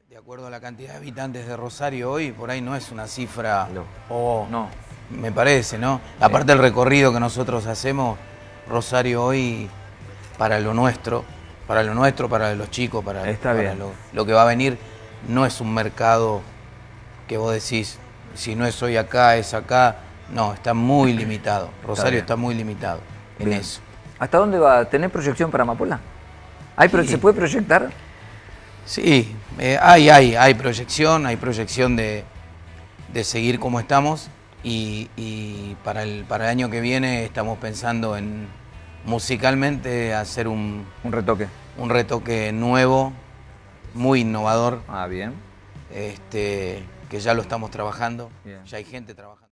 De acuerdo a la cantidad de habitantes de Rosario hoy, por ahí no es una cifra, No. me parece, ¿no? Aparte del recorrido que nosotros hacemos, Rosario hoy, para lo nuestro, para los chicos, Está para bien. lo que va a venir, no es un mercado que vos decís, si no es hoy acá, es acá. No, está muy limitado. Rosario bien. está muy limitado en Bien. eso. ¿Hasta dónde va a tener proyección para Amapola? Sí. ¿Se puede proyectar? Sí, hay proyección de seguir como estamos y para el año que viene estamos pensando en musicalmente hacer Un retoque. un retoque nuevo, muy innovador, Ah, bien. que ya lo estamos trabajando, Bien. ya hay gente trabajando.